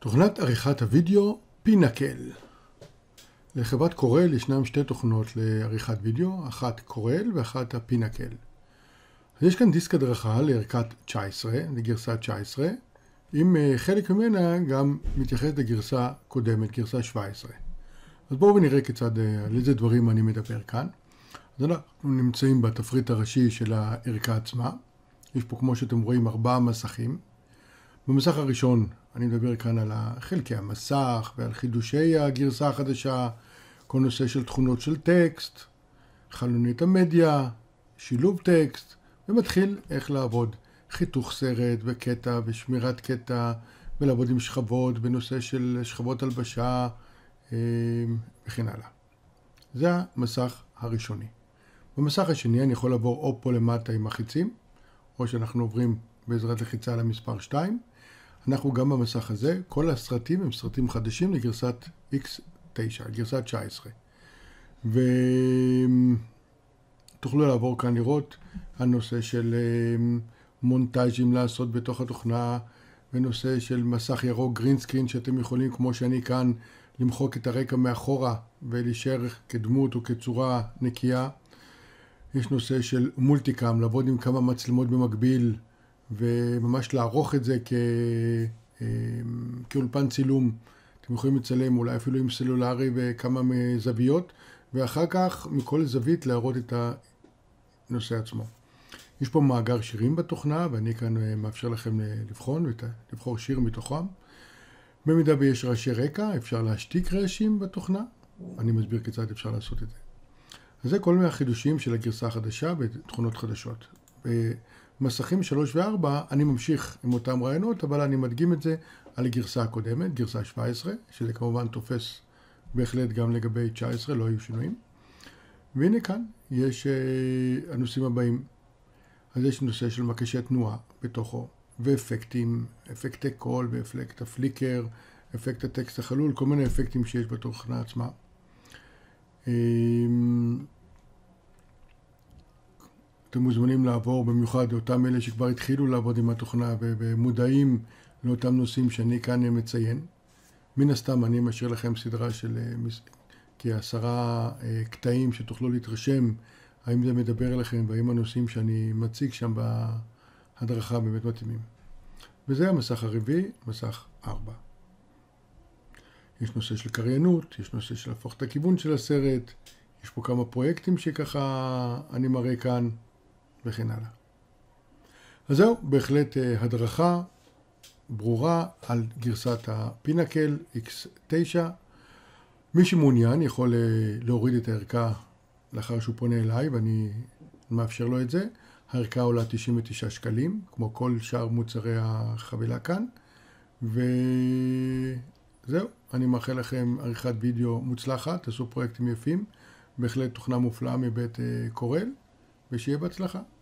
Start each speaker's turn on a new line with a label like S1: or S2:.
S1: תוכנת עריכת הוידאו פינקל. לחברת קורל ישנם שתי תוכנות לעריכת וידאו, אחת קורל ואחת הפינקל. אז יש כאן דיסק הדרכה לערכת 19, לגרסה 19, עם חלק ממנה גם מתייחס לגרסה קודמת, גרסה 17. אז בואו ונראה כיצד, על איזה דברים אני מדבר כאן. אז אנחנו נמצאים בתפריט הראשי של הערכה עצמה. יש פה, כמו שאתם רואים, 4 מסכים. במסך הראשון אני מדבר כאן על חלקי המסך ועל חידושי הגרסה החדשה, כל נושא של תכונות של טקסט, חלונית המדיה, שילוב טקסט, ומתחיל איך לעבוד. חיתוך סרט וקטע ושמירת קטע, ולעבוד עם שכבות בנושא של שכבות הלבשה וכן הלאה. זה המסך הראשוני. במסך השני אני יכול לעבור או פה למטה עם החיצים, או שאנחנו עוברים בעזרת לחיצה למספר 2. אנחנו גם במסך הזה, כל הסרטים הם סרטים חדשים לגרסת X9, גרסת 19. ותוכלו לעבור כאן לראות הנושא של מונטאז'ים לעשות בתוך התוכנה, ונושא של מסך ירוק גרין סקרין שאתם יכולים, כמו שאני כאן, למחוק את הרקע מאחורה ולהישאר כדמות או כצורה נקייה. יש נושא של מולטיקאם, לעבוד עם כמה מצלמות במקביל, וממש לערוך את זה כאולפן צילום. אתם יכולים לצלם אולי אפילו עם סלולרי וכמה זוויות, ואחר כך מכל זווית להראות את הנושא עצמו. יש פה מאגר שירים בתוכנה, ואני כאן מאפשר לכם לבחור שיר מתוכם. במידה ויש רעשי רקע, אפשר להשתיק רעשים בתוכנה. אני מסביר כיצד אפשר לעשות את זה. אז זה כל מיני החידושים של הגרסה החדשה בתכונות חדשות. במסכים 3 ו-4 אני ממשיך עם אותם רעיונות, אבל אני מדגים את זה על הגרסה הקודמת, גרסה 17, שזה כמובן תופס בהחלט גם לגבי 19, לא היו שינויים. והנה כאן יש הנושאים הבאים. אז יש נושא של מקשי תנועה בתוכו, ואפקטים, אפקטי קול ואפקט הפליקר, אפקט הטקסט החלול, כל מיני אפקטים שיש בתוכנה עצמה. אתם מוזמנים לעבור במיוחד אותם אלה שכבר התחילו לעבוד עם התוכנה ומודעים לאותם נושאים שאני כאן מציין. מן הסתם אני משאיר לכם סדרה של כ10 קטעים שתוכלו להתרשם האם זה מדבר אליכם והאם הנושאים שאני מציג שם בהדרכה באמת מתאימים. וזה המסך הרביעי, מסך 4. יש נושא של קריינות, יש נושא של להפוך את הכיוון של הסרט, יש פה כמה פרויקטים שככה אני מראה כאן, וכן הלאה. אז זהו, בהחלט הדרכה ברורה על גרסת הפינקל X9. מי שמעוניין יכול להוריד את הערכה לאחר שהוא פונה אליי, ואני מאפשר לו את זה. הערכה עולה 99 שקלים, כמו כל שאר מוצרי החבילה כאן. וזהו, אני מאחל לכם עריכת וידאו מוצלחת, תעשו פרויקטים יפים, בהחלט תוכנה מופלאה מבית קורל, ושיהיה בהצלחה.